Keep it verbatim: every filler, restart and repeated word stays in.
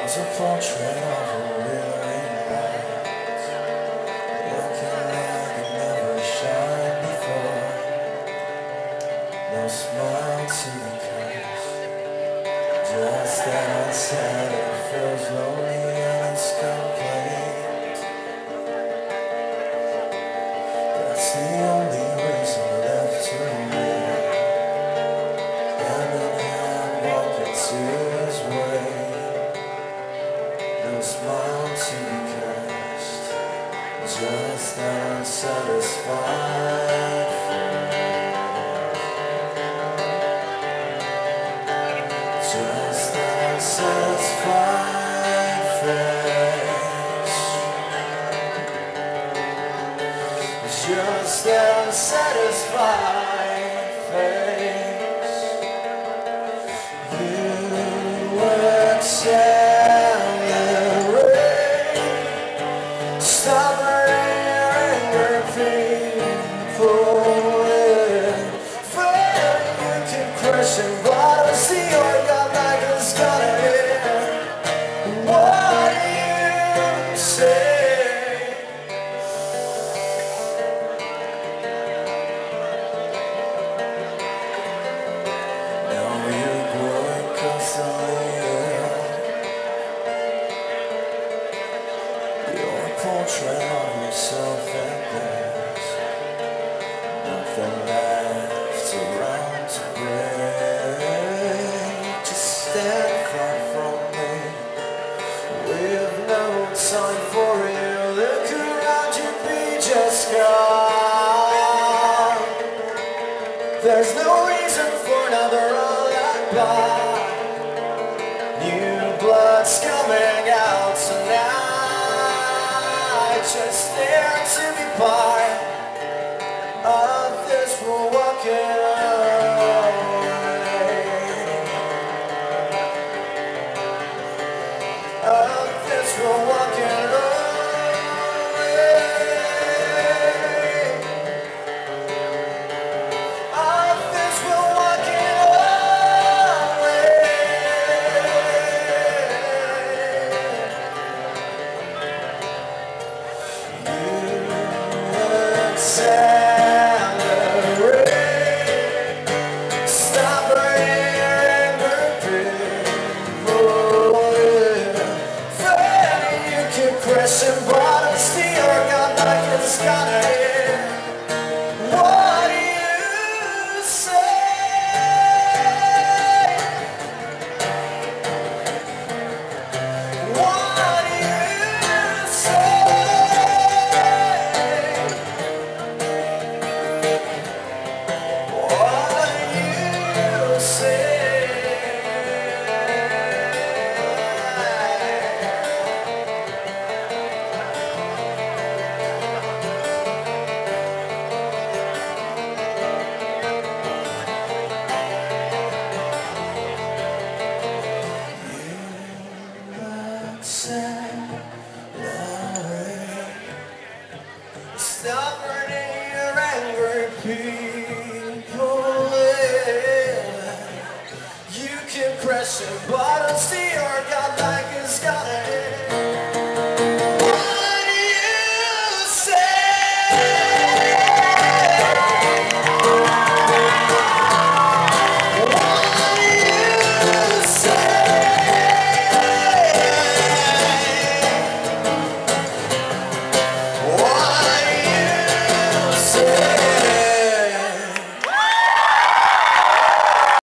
There's a portrait of a weary light, looking like it never shined before. No smile to the face, just outside it feels lonely and it's complete. That's the only reason left to live. Hand in hand, walking to his way. No smile to be cast, just unsatisfied face. Just unsatisfied face. Just unsatisfied face. You accelerate, stubborn anger, people with fear. You keep crushing bottom, see your God like it's gonna hit. What do you say? Now you're growing constantly. Your portrait of yourself, and there's nothing left around to break. Just stand far from me. We have no time for you. Look around you, be just gone. There's no reason for another alibi. New blood's coming out tonight. Just there to be part of this. We're walking away. Of this, we're walking away. Of this, we're walking away. You accelerate, stop bringing anger, people with fear. You keep pressing buttons, still got like it's gonna hit. What do you say? What do you say? What do you say? Stop burning your angry people in. You keep pressing buttons to your God like